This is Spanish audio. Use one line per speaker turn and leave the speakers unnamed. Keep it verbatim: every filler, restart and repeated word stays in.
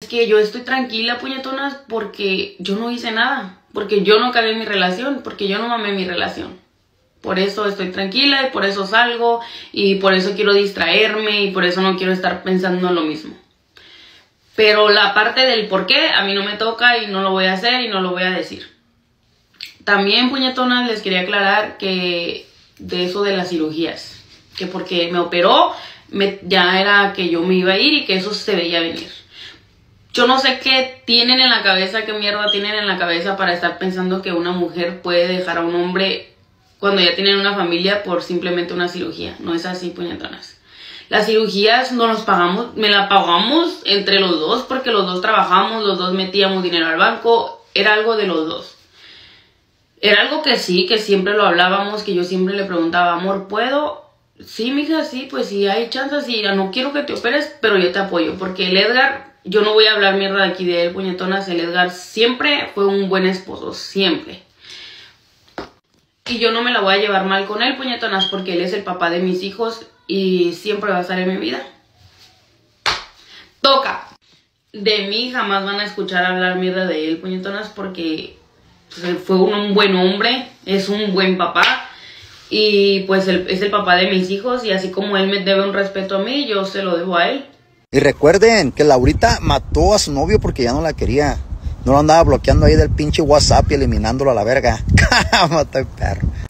Es que yo estoy tranquila, puñetonas, porque yo no hice nada, porque yo no acabé mi relación, porque yo no mamé mi relación. Por eso estoy tranquila y por eso salgo y por eso quiero distraerme y por eso no quiero estar pensando en lo mismo. Pero la parte del por qué a mí no me toca y no lo voy a hacer y no lo voy a decir. También, puñetonas, les quería aclarar que de eso de las cirugías, que porque me operó me, ya era que yo me iba a ir y que eso se veía venir. Yo no sé qué tienen en la cabeza, qué mierda tienen en la cabeza para estar pensando que una mujer puede dejar a un hombre cuando ya tienen una familia por simplemente una cirugía. No es así, puñetonas. Las cirugías no las pagamos, me la pagamos entre los dos porque los dos trabajamos, los dos metíamos dinero al banco, era algo de los dos. Era algo que sí, que siempre lo hablábamos, que yo siempre le preguntaba, amor, ¿puedo? Sí, mija, sí, pues sí hay chances, sí, no quiero que te operes, pero yo te apoyo, porque el Edgar, yo no voy a hablar mierda de aquí de él, puñetonas, el Edgar siempre fue un buen esposo, siempre. Y yo no me la voy a llevar mal con él, puñetonas, porque él es el papá de mis hijos y siempre va a estar en mi vida. Toca. De mí jamás van a escuchar hablar mierda de él, puñetonas, porque pues, fue un, un buen hombre, es un buen papá. Y pues el, es el papá de mis hijos y así como él me debe un respeto a mí, yo se lo debo a él.
Y recuerden que Laurita mató a su novio porque ya no la quería. No lo andaba bloqueando ahí del pinche WhatsApp y eliminándolo a la verga. Mató el perro.